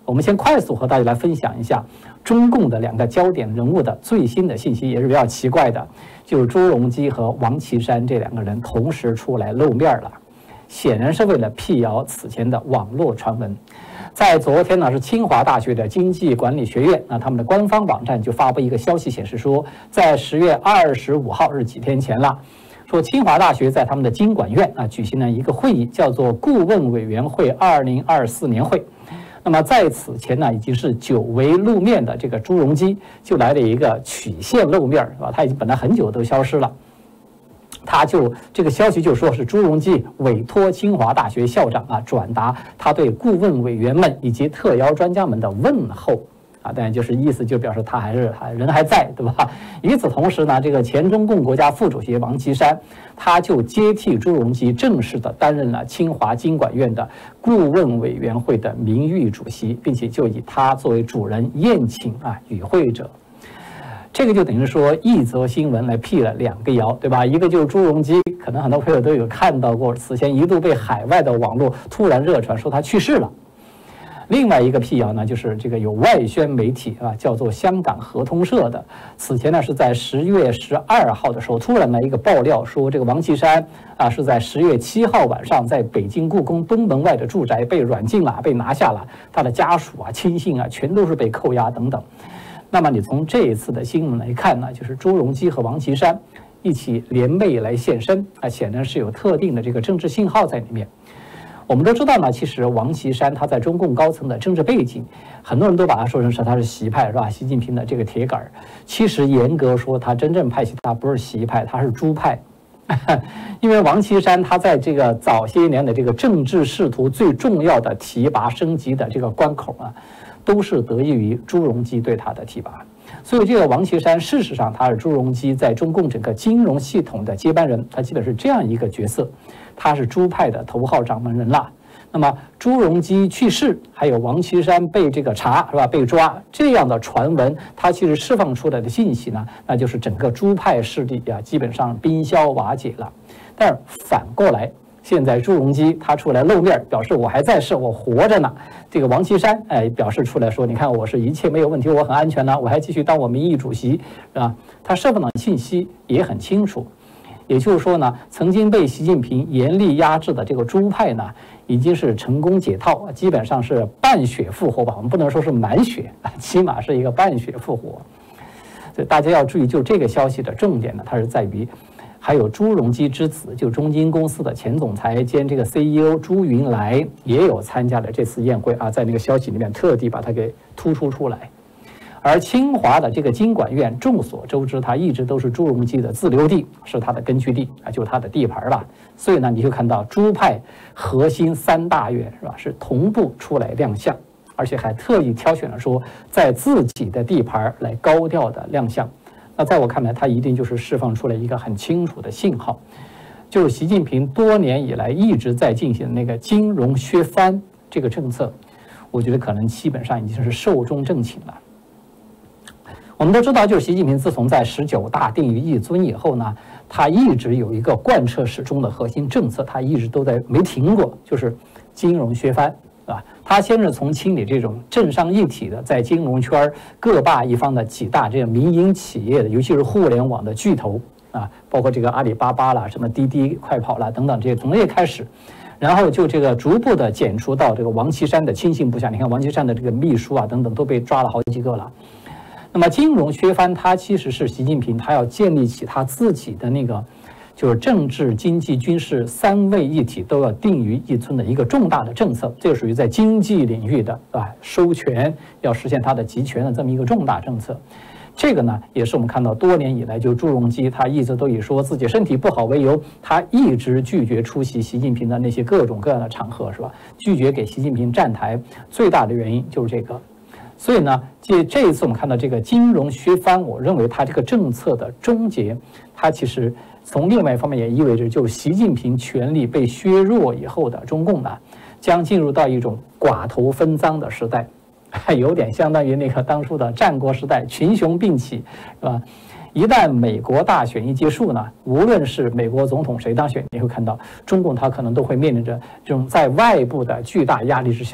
我们先快速和大家来分享一下中共的2个焦点人物的最新的信息，也是比较奇怪的，就是朱镕基和王岐山这2个人同时出来露面了，显然是为了辟谣此前的网络传闻。在昨天呢，是清华大学的经济管理学院，他们的官方网站就发布一个消息，显示说，在10月25号是几天前了，说清华大学在他们的经管院举行了一个会议，叫做顾问委员会2024年会。那么在此前呢，已经是久违露面的这个朱镕基就来了一个曲线露面，是吧？他已经本来很久都消失了。他就这个消息就说是朱镕基委托清华大学校长转达他对顾问委员们以及特邀专家们的问候当然就是意思就表示他人还在，对吧？与此同时呢，这个前中共国家副主席王岐山他就接替朱镕基正式的担任了清华经管院的顾问委员会的名誉主席，并且就以他作为主人宴请与会者。这个就等于说一则新闻来辟了2个谣，对吧？一个就是朱镕基，可能很多朋友都有看到过，此前一度被海外的网络突然热传说他去世了。另外一个辟谣呢，就是这个有外宣媒体叫做香港合通社的，此前呢是在10月12号的时候突然来一个爆料说，这个王岐山是在10月7号晚上在北京故宫东门外的住宅被软禁了，被拿下了，他的家属亲信全都是被扣押等等。那么你从这一次的新闻来看呢，就是朱镕基和王岐山一起联袂来现身显然是有特定的这个政治信号在里面。我们都知道呢，其实王岐山他在中共高层的政治背景，很多人都把他说成是他是习派，是吧？习近平的这个铁杆。其实严格说，他真正派系他不是习派，他是朱派。因为王岐山他在这个早些年的这个政治仕途最重要的提拔升级的这个关口都是得益于朱镕基对他的提拔。所以这个王岐山事实上他是朱镕基在中共整个金融系统的接班人，他基本是这样一个角色，他是朱派的头号掌门人了。那么朱镕基去世，还有王岐山被这个查，是吧？被抓，这样的传闻，它其实释放出来的信息呢，那就是整个朱派势力基本上冰消瓦解了。但是反过来，现在朱镕基他出来露面，表示我还在世，我活着呢。这个王岐山表示出来说，你看我是一切没有问题，我很安全呢，我还继续当我名誉主席，是吧？他释放的信息也很清楚。也就是说呢，曾经被习近平严厉压制的这个朱派呢，已经是成功解套，基本上是半血复活吧。我们不能说是满血，起码是一个半血复活。所以大家要注意，就这个消息的重点呢，它是在于，还有朱镕基之子，就中金公司的前总裁兼这个 CEO 朱云来也有参加了这次宴会在那个消息里面特地把它给突出出来。而清华的这个经管院，众所周知，它一直都是朱镕基的自留地，是他的根据地就是他的地盘了。所以呢，你就看到朱派核心3大院是吧，是同步出来亮相，而且还特意挑选了说在自己的地盘来高调的亮相。那在我看来，它一定就是释放出来一个很清楚的信号，就是习近平多年以来一直在进行那个金融削藩这个政策，我觉得可能基本上已经是寿终正寝了。我们都知道，就是习近平自从在19大定于一尊以后呢，他一直有一个贯彻始终的核心政策，他一直都在没停过，就是金融削藩，啊，他先是从清理这种政商一体的在金融圈各霸一方的几大这个民营企业的，尤其是互联网的巨头啊，包括这个阿里巴巴啦、什么滴滴、快跑啦等等这些从业开始。然后就这个逐步的减除到这个王岐山的亲信部下，你看王岐山的这个秘书啊等等都被抓了好几个了。那么金融削藩，它其实是习近平他要建立起他自己的那个，就是政治、经济、军事3位一体都要定于一尊的一个重大的政策，这属于在经济领域的收权要实现它的集权的这么一个重大政策。这个呢，也是我们看到多年以来，就朱镕基他一直都以说自己身体不好为由，他一直拒绝出席习近平的那些各种各样的场合，是吧？拒绝给习近平站台，最大的原因就是这个。所以呢，这一次我们看到这个金融削藩，我认为它这个政策的终结，它其实从另外一方面也意味着，就是习近平权力被削弱以后的中共呢，将进入到一种寡头分赃的时代，有点相当于那个当初的战国时代群雄并起，是吧？一旦美国大选一结束呢，无论是美国总统谁当选，你会看到中共它可能都会面临着这种在外部的巨大压力之下，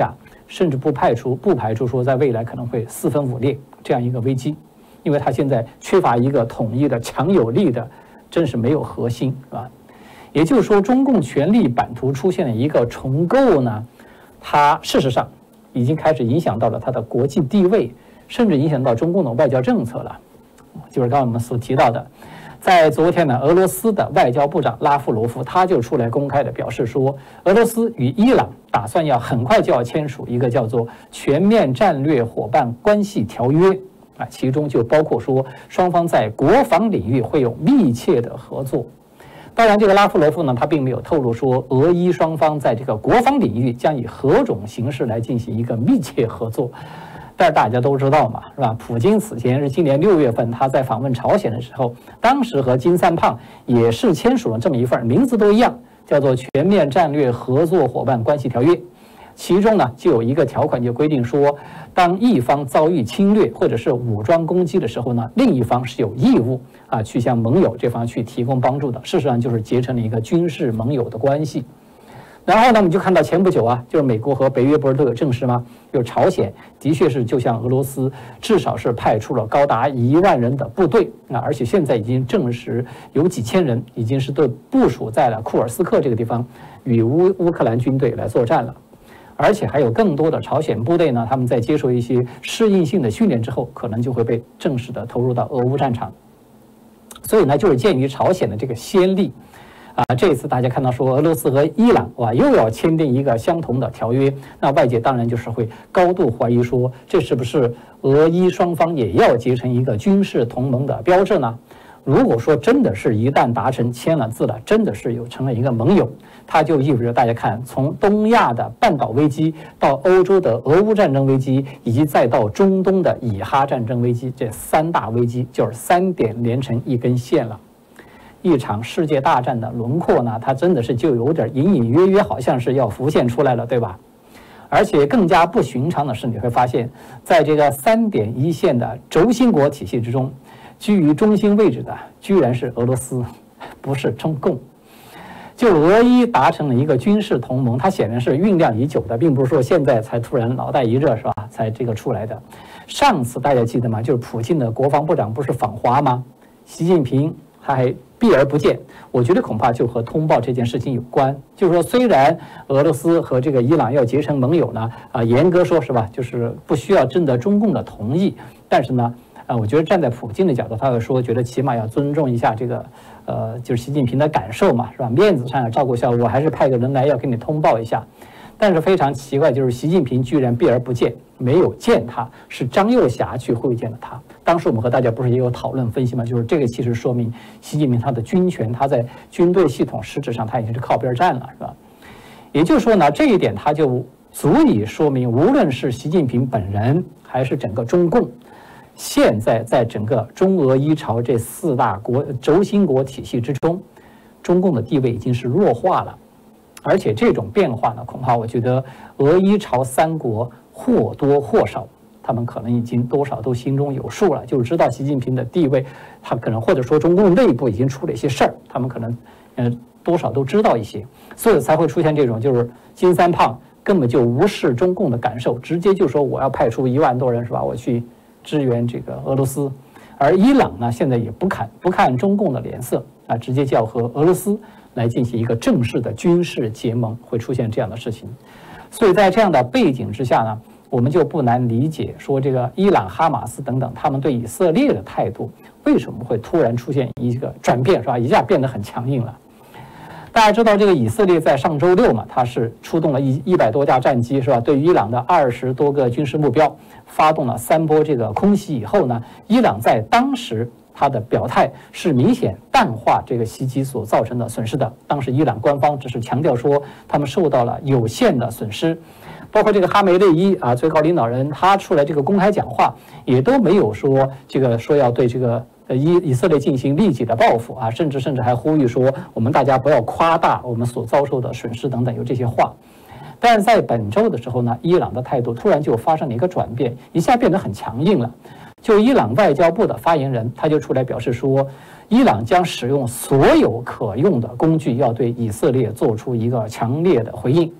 甚至不排除说在未来可能会四分五裂这样一个危机，因为它现在缺乏一个统一的强有力的，真是没有核心，是吧？也就是说，中共权力版图出现了一个重构呢，它事实上已经开始影响到了它的国际地位，甚至影响到中共的外交政策了。就是刚刚我们所提到的，在昨天呢，俄罗斯的外交部长拉夫罗夫他就出来公开的表示说，俄罗斯与伊朗打算要很快就要签署一个叫做全面战略伙伴关系条约啊，其中就包括说双方在国防领域会有密切的合作。当然，这个拉夫罗夫呢，他并没有透露说俄伊双方在这个国防领域将以何种形式来进行一个密切合作。但是大家都知道嘛，是吧？普京此前是今年6月份他在访问朝鲜的时候，当时和金三胖也是签署了这么一份，名字都一样，叫做《全面战略合作伙伴关系条约》。其中呢，就有一个条款就规定说，当一方遭遇侵略或者是武装攻击的时候呢，另一方是有义务去向盟友这方去提供帮助的。事实上就是结成了一个军事盟友的关系。然后呢，我们就看到前不久就是美国和北约不是都有证实吗？就是朝鲜的确是就向俄罗斯至少是派出了高达1万人的部队而且现在已经证实有几千人已经是都部署在了库尔斯克这个地方，与乌克兰军队来作战了。而且还有更多的朝鲜部队呢，他们在接受一些适应性的训练之后，可能就会被正式的投入到俄乌战场。所以呢，就是鉴于朝鲜的这个先例这一次大家看到说俄罗斯和伊朗又要签订一个相同的条约，那外界当然就是会高度怀疑说，这是不是俄伊双方也要结成一个军事同盟的标志呢？如果说真的是一旦达成签了字了，真的是成了一个盟友，它就意味着大家看，从东亚的半岛危机到欧洲的俄乌战争危机，以及再到中东的以哈战争危机，这3大危机就是3点连成一根线了。一场世界大战的轮廓呢，它真的是就有点隐隐约约好像是要浮现出来了，对吧？而且更加不寻常的是，你会发现在这个3点一线的轴心国体系之中，居于中心位置的居然是俄罗斯，不是中共。就俄伊达成了一个军事同盟，它显然是酝酿已久的，并不是说现在才突然脑袋一热是吧才这个出来的。上次大家记得吗？就是普京的国防部长不是访华吗？习近平他还避而不见，我觉得恐怕就和通报这件事情有关。就是说，虽然俄罗斯和这个伊朗要结成盟友呢，严格说是吧，就是不需要征得中共的同意，但是呢，我觉得站在普京的角度，他会说，觉得起码要尊重一下这个，就是习近平的感受嘛，是吧？面子上要照顾一下，我还是派个人来要给你通报一下。但是非常奇怪，就是习近平居然避而不见，没有见他，是张又侠去会见了他。当时我们和大家不是也有讨论分析吗？就是这个其实说明习近平他的军权，他在军队系统实质上他已经是靠边站了，是吧？也就是说呢，这一点他就足以说明，无论是习近平本人还是整个中共，现在在整个中俄伊朝这4大轴心国体系之中，中共的地位已经是弱化了。而且这种变化呢，恐怕我觉得俄伊朝3国或多或少，他们可能已经多少都心中有数了，就是知道习近平的地位，他可能或者说中共内部已经出了一些事儿，他们可能多少都知道一些，所以才会出现这种就是金三胖根本就无视中共的感受，直接就说我要派出1万多人是吧，我去支援这个俄罗斯。而伊朗呢，现在也不看中共的脸色直接就要和俄罗斯来进行一个正式的军事结盟，会出现这样的事情。所以在这样的背景之下呢，我们就不难理解说这个伊朗、哈马斯等等他们对以色列的态度为什么会突然出现一个转变，是吧？一下变得很强硬了。大家知道这个以色列在上周6嘛，它是出动了100多架战机，是吧？对于伊朗的20多个军事目标发动了3波这个空袭以后呢，伊朗在当时他的表态是明显淡化这个袭击所造成的损失的。当时伊朗官方只是强调说他们受到了有限的损失，包括这个哈梅内伊最高领导人他出来这个公开讲话也都没有说说要对这个以色列进行立即的报复甚至还呼吁说我们大家不要夸大我们所遭受的损失等等，有这些话。但是在本周的时候呢，伊朗的态度突然就发生了一个转变，一下变得很强硬了。就伊朗外交部的发言人，他就出来表示说，伊朗将使用所有可用的工具，要对以色列做出一个强烈的回应。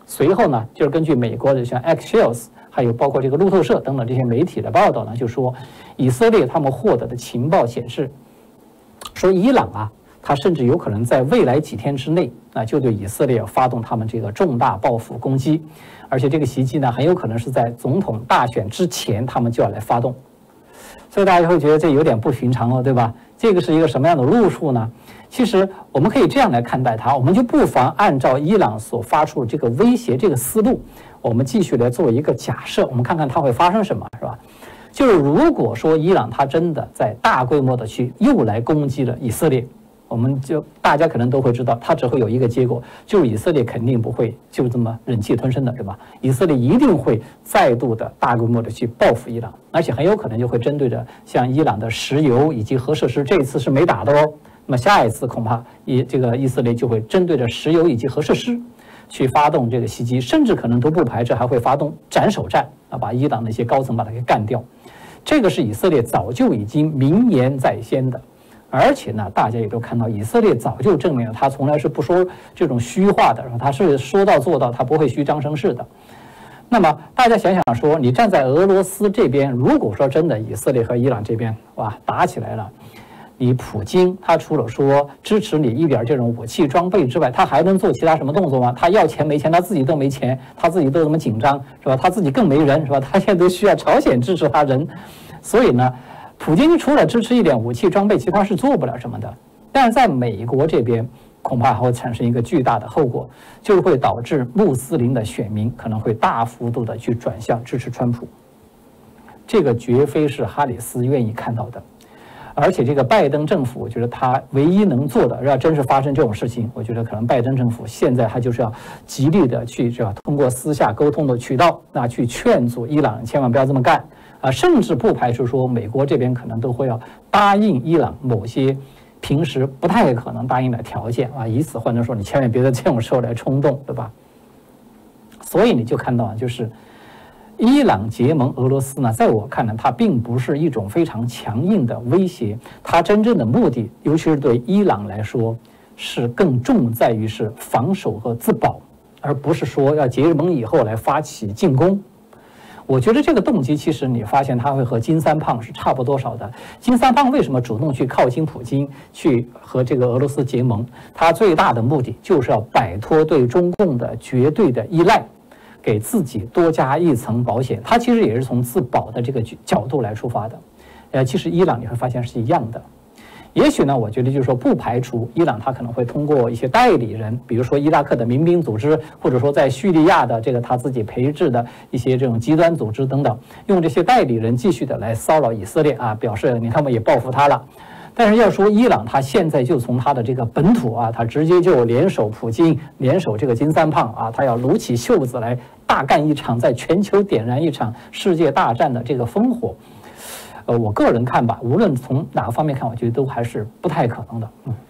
随后呢，就是根据美国的像 Axios， 还有包括这个路透社等等这些媒体的报道呢，就说以色列他们获得的情报显示，说伊朗啊，他甚至有可能在未来几天之内啊，就对以色列发动他们这个重大报复攻击，而且这个袭击呢，很有可能是在总统大选之前他们就要来发动。所以大家会觉得这有点不寻常了，对吧？这个是一个什么样的路数呢？其实我们可以这样来看待它，我们就不妨按照伊朗所发出的这个威胁这个思路，我们继续来做一个假设，我们看看它会发生什么，是吧？就是如果说伊朗它真的在大规模的去又来攻击了以色列，我们就大家可能都会知道，它只会有一个结果，就是以色列肯定不会就这么忍气吞声的，对吧？以色列一定会再度的大规模的去报复伊朗，而且很有可能就会针对着像伊朗的石油以及核设施，这一次是没打的哦。那么下一次恐怕以色列就会针对着石油以及核设施去发动这个袭击，甚至可能都不排斥还会发动斩首战啊，把伊朗的一些高层把它给干掉。这个是以色列早就已经明言在先的。而且呢，大家也都看到，以色列早就证明了，他从来是不说这种虚话的，他是说到做到，他不会虚张声势的。那么大家想想说，你站在俄罗斯这边，如果说真的以色列和伊朗这边哇打起来了，你普京他除了说支持你一点这种武器装备之外，他还能做其他什么动作吗？他要钱没钱，他自己都没钱，他自己都这么紧张，是吧？他自己更没人，是吧？他现在都需要朝鲜支持他人，所以呢，普京除了支持一点武器装备，其他是做不了什么的。但是在美国这边，恐怕还会产生一个巨大的后果，就是会导致穆斯林的选民可能会大幅度的去转向支持川普。这个绝非是哈里斯愿意看到的。而且这个拜登政府，我觉得他唯一能做的，要真是发生这种事情，我觉得可能拜登政府现在他就是要极力的去通过私下沟通的渠道，那去劝阻伊朗千万不要这么干啊，甚至不排除说美国这边可能都会要答应伊朗某些平时不太可能答应的条件啊，以此换成说你千万别在这种时候来冲动，对吧？所以你就看到就是伊朗结盟俄罗斯呢，在我看来，它并不是一种非常强硬的威胁，它真正的目的，尤其是对伊朗来说，是更重在于是防守和自保，而不是说要结盟以后来发起进攻。我觉得这个动机，其实你发现它会和金三胖是差不多少的。金三胖为什么主动去靠近普京，去和这个俄罗斯结盟？他最大的目的就是要摆脱对中共的绝对的依赖，给自己多加一层保险。他其实也是从自保的这个角度来出发的。其实伊朗你会发现是一样的。也许呢，我觉得就是说，不排除伊朗他可能会通过一些代理人，比如说伊拉克的民兵组织，或者说在叙利亚的这个他自己培植的一些这种极端组织等等，用这些代理人继续的来骚扰以色列啊，表示你看我也报复他了。但是要说伊朗，他现在就从他的这个本土啊，他直接就联手普京，联手这个金三胖啊，他要撸起袖子来大干一场，在全球点燃一场世界大战的这个烽火。我个人看吧，无论从哪个方面看，我觉得都还是不太可能的。